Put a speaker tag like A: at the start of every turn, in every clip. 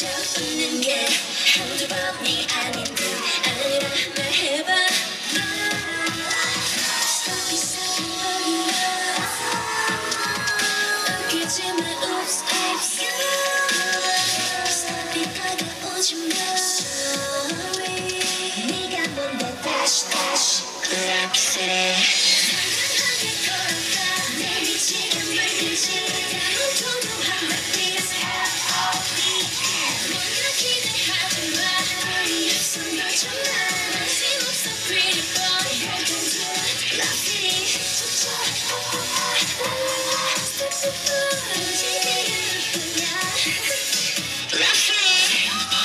A: 웃는 게 한두 번이 아닌 듯 아니라 말해봐. Stop 웃기지 마 oops oops Stop 다가오지 마 sorry 네가 뭔데 dash dash 불확실해 당당하게 걸어가 내 미치게 만들지 도도한 like this 뭔가 기대하지 마 우리 앞선 너처럼 관심 없어 pretty boy Welcome to Love City Step so far 지대한 뿐이야 Love City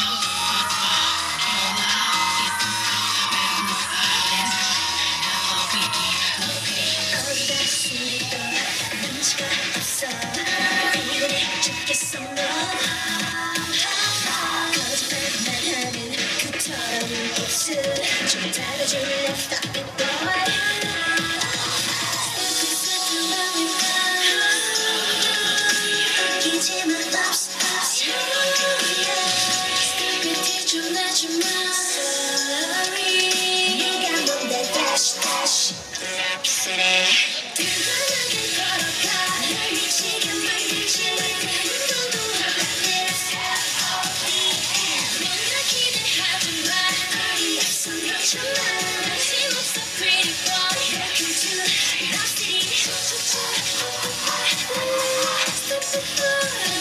A: 어디다 쓰리도 눈치가 없어 피곤해 죽겠어 너 거짓말만 하는 그 더러운 입술 좀 닫아줄래 Stop it boy 웃기지 마 oops oops 끝이 좀 나지 마 sorry 네가 뭔데 dash dash 불확실해 당당하게 걸어가 날 미치게 만들지 도도한 like this 뭔가 기대하지 마 우리 앞선 너처럼 관심 없어 pretty boy Welcome to Love City Stop the floor